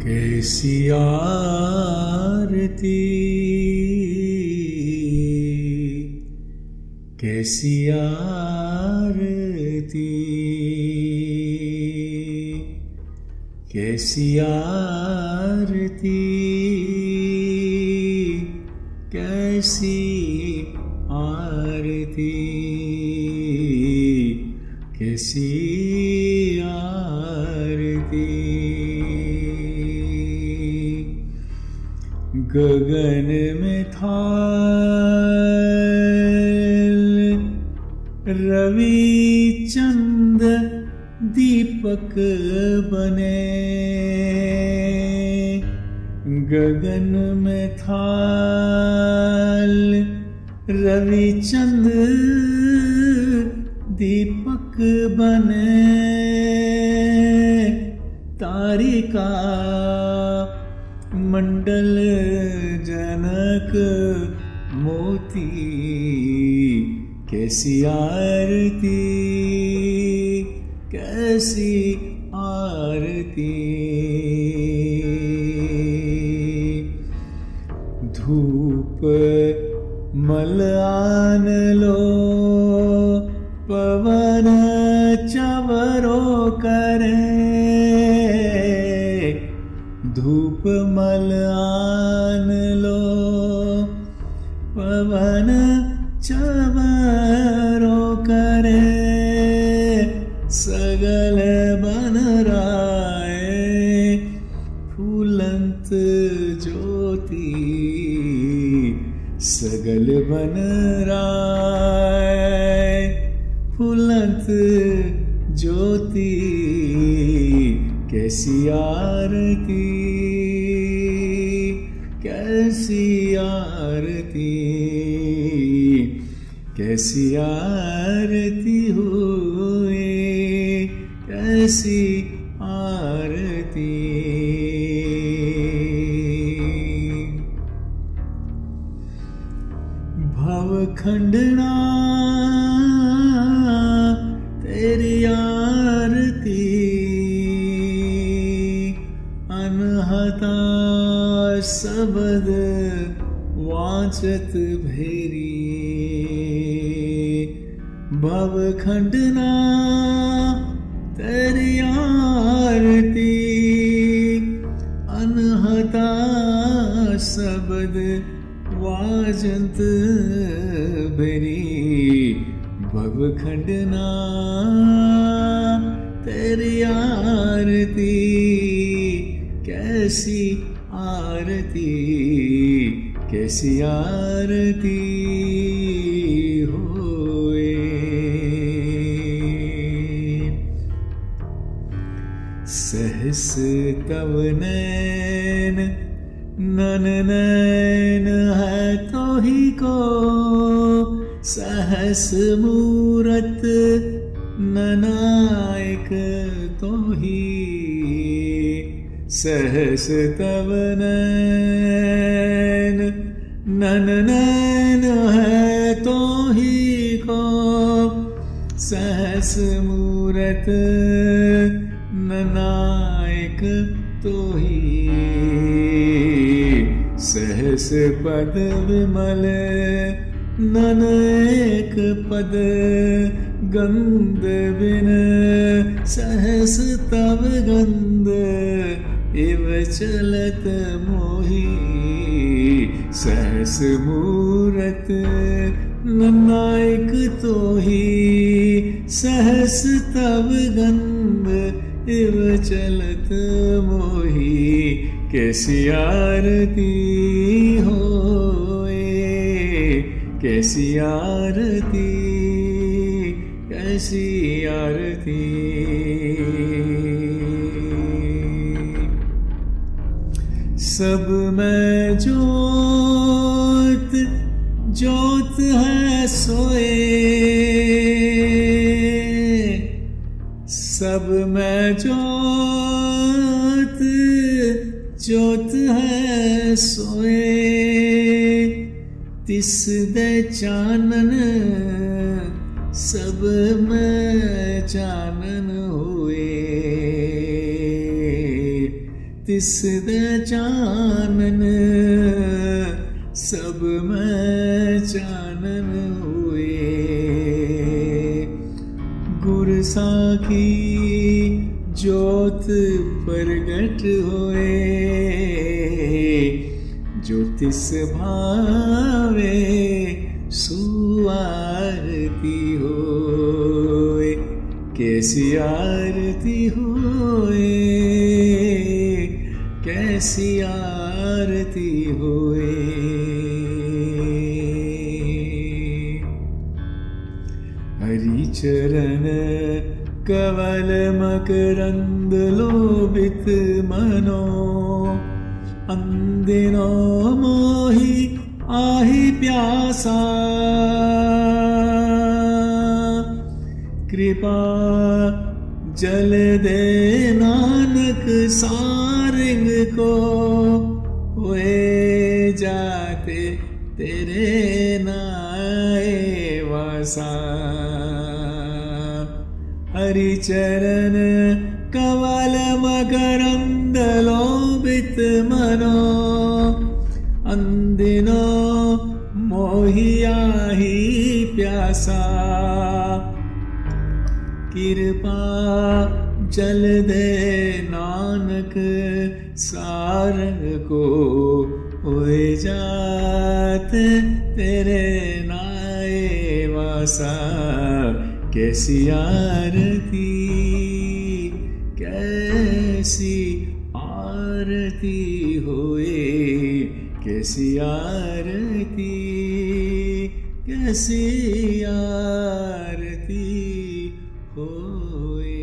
कैसी आरती, कैसी आरती, कैसी आरती, कैसी आरती, कैसी आरती। गगन में था रवि चंद दीपक बने, गगन में था रवि चंद दीपक बने, तारिका मंडल जनक मोती, कैसी आरती, कैसी आरती। धूप मलान लो पवन चवरो करे, धूप मलान लो पवन चवरो करे, सगल बन राय फूलंत ज्योति, सगल बन राय फूलंत ज्योति, कैसी आरती, कैसी आरती, कैसी आरती होए, कैसी आरती। भवखंडना तेरी आरती, अनहता शब्द वाचत भेरी, भवखंडना तेरी आरती, अनहता शब्द वाजंत भेरी, भवखंडना तेरी आरती, कैसी आरती, कैसी आरती होए। सहस तव नैन नन नैन है तो ही को, सहस मूरत ननायक तो ही, सहस तव नैन नन नैन है तो ही को, सहस मूरत ननायक तो ही, सहस पद विमल नन एक पद, गंध बिन सहस तव गंध, इव चलत मोही, सहस मूरत ननायक तो ही, सहस तव गंध इव चलत मोही, कैसी आरती होए, कैसी आरती, कैसी आरती। सब में जोत जोत है सोए, सब में जोत जोत है सोए, तिस दे चानन सब में चानन हुए, तिस द चानन सब में चानन हुए। गुर साखी ज्योत प्रगट होए, जो तिस भावे सुआरती होए। कैसी आरती होए, कैसी आरती होए। हरि चरण कवल मकरंद लोभित मनो, अंदिनो मोहि आहि प्यासा। कृपा जल दे नानक सारंग को, होए जाते तेरे नाए वासा। हरि चरण कवल मकरंद लोभित मनो, अंदिनो मोहि आहि प्यासा। कृपा जल दे नानक सारंग को, होए जात तेरे नाए वासा। कैसी आरती, कैसी आरती होए, कैसी आरती, कैसी आरती होए।